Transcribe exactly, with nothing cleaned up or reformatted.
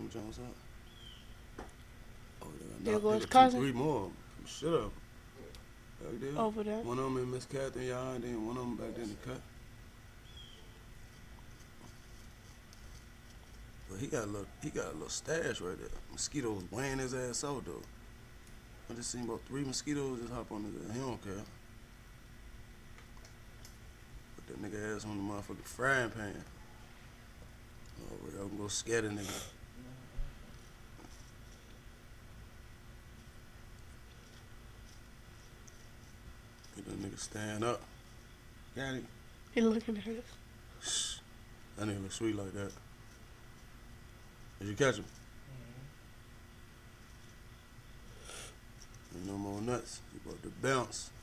them Jones up. Oh, There yeah, goes two, cousin. three more. Shut up. Back there. Over there. One of them in Miss Catherine yard, and then one of them back there in the cut. But he got a little, he got a little stash right there. Mosquitoes weighing his ass out though. I just seen about three mosquitoes just hop on his ass. He don't care. Put that nigga ass on the motherfucking frying pan. Oh, we're gonna go scare the nigga. Get that nigga stand up. Got him. He looking at us. That nigga look sweet like that. Did you catch him? Mm-hmm. Ain't no more nuts. He about to bounce.